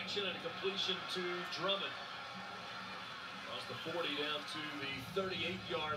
deflection and a completion to Drummond. Across the 40 down to the 38-yard